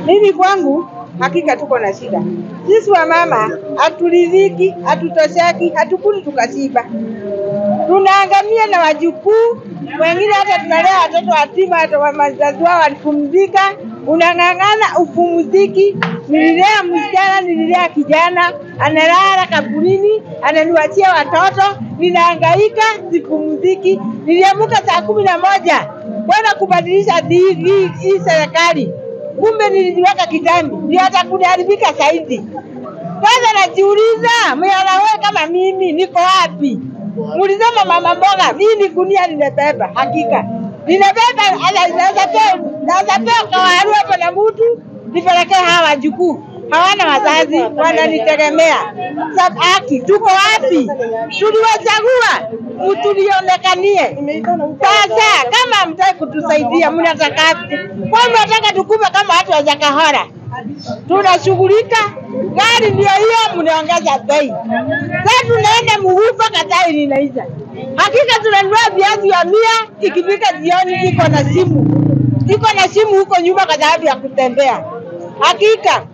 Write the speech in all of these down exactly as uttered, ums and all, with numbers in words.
Mimi kwangu hakika tuko na shida. Sisi wa mama haturidhiki, hatutosheki, hatukuli tukashiba. Tunaangamia na wajukuu, wengine hata tunalea watoto yatima, hata wazazi wao walipumzika, unang'ang'ana upumziki. Nililea msichana, nililea kijana, analala kaburini, ananiachia watoto, ninahangaika sipumziki. Niliamka saa kumi na moja kwenda kubadilisha hii hii serikali. Kumbe nilijiweka kitani, ndio hata kuniharibika zaidi. Sasa najiuliza, mwana wewe kama mimi niko wapi? Mulisema mama mboga, mimi gunia nimebeba, hakika. Nimebeba anaweza kwa haru hapo na mtu, nipeleke hawa wajukuu. Hawana wazazi, wananitegemea. Sasa haki, tuko wapi? Tuliwachagua, mtulionekanie. Sasa kama mtaki kutusaidia, mnataka kwa mnataka tukume kama watu wa Jakahora. Tunashughulika, gari ndio hiyo mnaongeza bei. Sasa tunaenda Mugufa Katai ninaisha. Hakika tunanunua viazi ya mia, ikifika jioni iko na simu. Iko na simu huko nyuma kwa sababu ya kutembea. Hakika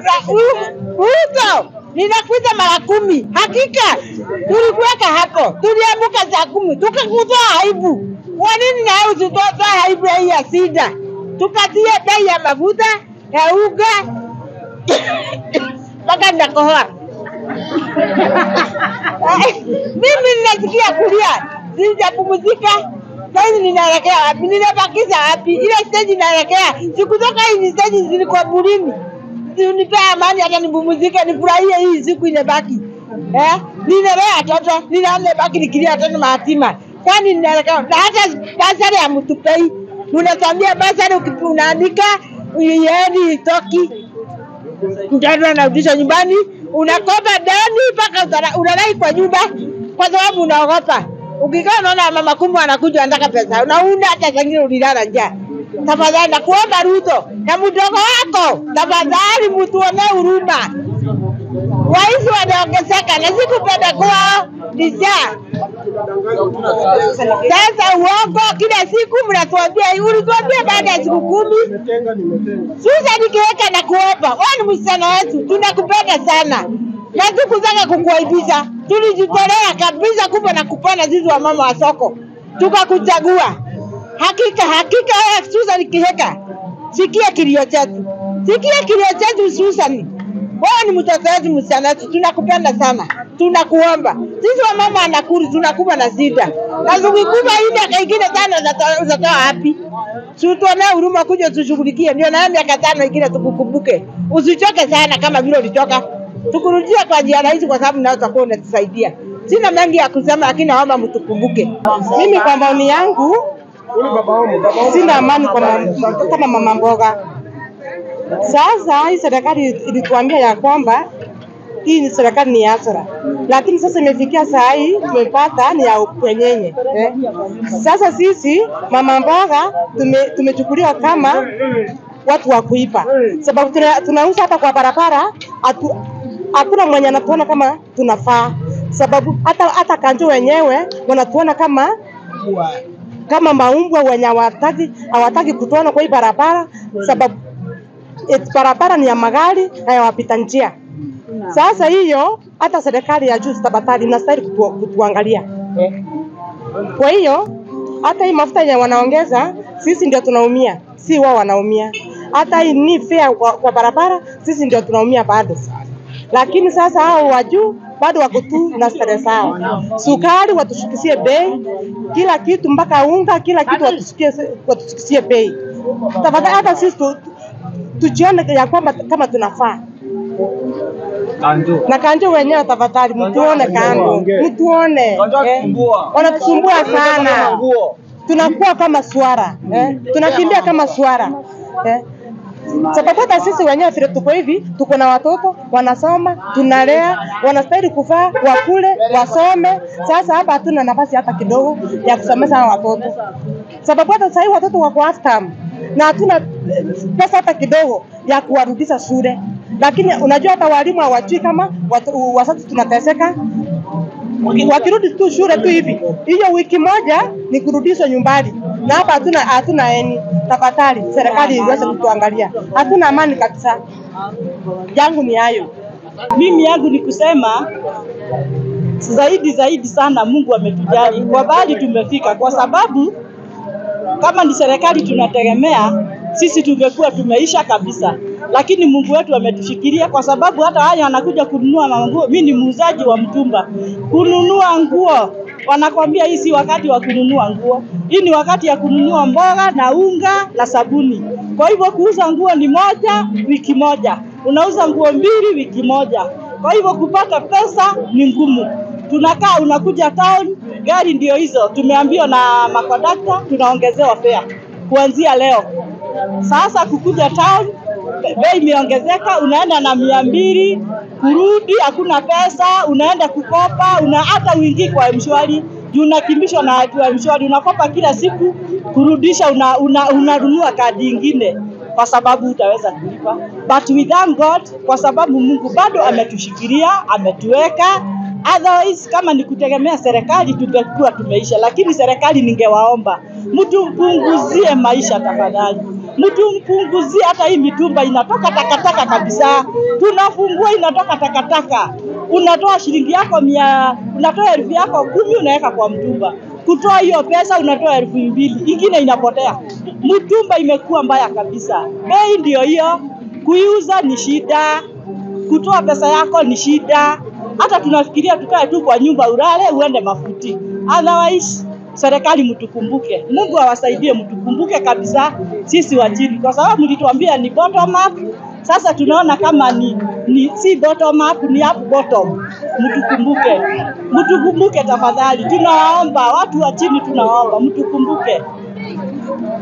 Ruto ninakuita mara kumi. Hakika tulikuweka hapo, tuliamuka saa kumi, tukakutoa aibu. Kwa nini na wewe usitoe aibu hii ya sida? Tukatie bei ya mafuta ya uga mpaka ndakohoa. Mimi ninasikia kulia, sijapumzika. Sasa ninaelekea wapi? Ninabakiza wapi? Ile stage ninaelekea. Sikutoka hii stage zilikuwa bulimi. Unipe amani hata nipumzike, nifurahie hii siku inabaki. Eh? Ninalea watoto, ninabaki nikilia tena mayatima. Kwani ninaelekea na hata basari ya mtupei. Unatambia basari unaandika yeye toki. Mtoto anarudisha nyumbani, unakopa ndani mpaka unalai kwa nyumba kwa sababu unaogopa. Ukikaa unaona mama kumbe anakuja anataka pesa, unaunda hata zingine ulilala njaa. Tafadhali nakuomba Ruto na mdogo wako, tafadhali mtuone huruma. Waizi wanaongezeka na sikupenda kwao njaa. Sasa uongo kila siku mnatuambia, ulituambia baada ya siku kumi. Sasa nikiweka na kuomba, wewe ni msichana wetu, tunakupenda sana. Na tukuzaka kukuaibisha. Tulijitolea kabisa kubwa na kupana sisi wa mama wa soko. Tukakuchagua. Hakika hakika wewe Susan Kihika. Sikia kilio chetu. Sikia kilio chetu Susan. Wewe ni mtoto wetu msichana wetu, tunakupenda sana. Tunakuomba. Sisi wa mama anakuri tunakupa na sida. Na zungikupa hii kaingine tano utatoa wapi? Tuone huruma kuja tushughulikie. Ndio na miaka tano ingine tukukumbuke. Usichoke sana kama vile ulichoka. Tukurudia kwa njia rahisi kwa sababu nao tutakuwa unatusaidia. Sina mengi ya kusema lakini naomba mtukumbuke. Mimi kwa maoni yangu sina amani kwa kama mama mboga. Sasa hii serikali ilituambia ya kwamba hii ni serikali ni hasara. Lakini sasa imefikia saa hii tumepata ni ya kwenyenye. Eh? Sasa sisi mama mboga tume, tumechukuliwa kama watu wa kuipa. Sababu tunauza tuna hata kwa barabara atu, hakuna mwenye anatuona kama tunafaa. Sababu hata hata kanjo wenyewe wanatuona kama kama maumbwa wenye hawataki hawataki kutuona kwa hii barabara sababu et barabara ni ya magari na ya wapita njia. Sasa hiyo hata serikali ya juu tabatari inastahili kutu, kutuangalia. Kwa hiyo hata hii mafuta yenye wanaongeza sisi ndio tunaumia, si wao wanaumia. Hata hii ni fare kwa, kwa barabara sisi ndio tunaumia bado. Lakini sasa hao wa juu bado wako tu na stress hao. Sukari watushukishie bei, kila kitu mpaka unga, kila kitu watushukishie watushukishie bei. Tafadhali hata sisi tu, tujione ya kwamba kama tunafaa. Kanjo. Na kanjo wenyewe tafadhali mtuone kando. Mtuone. Eh, wanatusumbua sana. Tunakuwa kama swara, eh? Tunakimbia kama swara. Eh? Sababu hata sisi wenyewe vile tuko hivi, tuko na watoto wanasoma, tunalea, wanastahili kufaa, wakule, wasome. Sasa hapa hatuna nafasi hata kidogo ya kusomesha watoto. Sababu hata sasa watoto wako half term na hatuna pesa hata kidogo ya kuwarudisha shule. Lakini unajua hata walimu hawajui kama wazazi tunateseka. Wakirudi tu shule tu hivi, hiyo wiki moja ni kurudishwa nyumbani. Na hapa hatuna hatuna eni. Tafadhali serikali iweze kutuangalia. Hatuna amani kabisa. Yangu ni hayo. Mimi yangu ni kusema zaidi zaidi sana Mungu ametujali kwa bali tumefika, kwa sababu kama ni serikali tunategemea sisi tungekuwa tumeisha kabisa, lakini Mungu wetu ametushikilia, kwa sababu hata haya anakuja kununua nguo. Mimi ni muuzaji wa mtumba, kununua nguo wanakwambia hii si wakati wa kununua nguo, hii ni wakati ya kununua mboga na unga na sabuni. Kwa hivyo kuuza nguo ni moja wiki moja, unauza nguo mbili wiki moja. Kwa hivyo kupata pesa ni ngumu. Tunakaa unakuja town, gari ndio hizo tumeambiwa na makondakta tunaongezewa fare kuanzia leo. Sasa kukuja town bei imeongezeka, unaenda na mia mbili kurudi hakuna pesa, unaenda kukopa, una hata uingii kwa M-Shwari, unakimbishwa na watu wa M-Shwari, unakopa kila siku kurudisha, una unanunua una kadi nyingine kwa sababu utaweza kulipa. But we thank God kwa sababu Mungu bado ametushikilia, ametuweka. Otherwise kama ni kutegemea serikali tungekuwa tumeisha, lakini serikali ningewaomba mtu mpunguzie maisha tafadhali. Mtu mpunguzie, hata hii mitumba inatoka takataka kabisa. Tunafungua inatoka takataka. Unatoa shilingi yako mia, unatoa elfu yako kumi unaweka kwa mtumba. Kutoa hiyo pesa unatoa elfu mbili, ingine inapotea. Mtumba imekuwa mbaya kabisa. Bei ndio hiyo, kuiuza ni shida, kutoa pesa yako ni shida. Hata tunafikiria tukae tu kwa nyumba ulale uende mafuti. Otherwise serikali mtukumbuke. Mungu awasaidie mtukumbuke kabisa sisi wa chini, kwa sababu mlituambia ni bottom up. Sasa tunaona kama ni, ni si bottom up, ni up bottom. Mtukumbuke. Mtukumbuke tafadhali. Tunawaomba watu wa chini, tunawaomba mtukumbuke.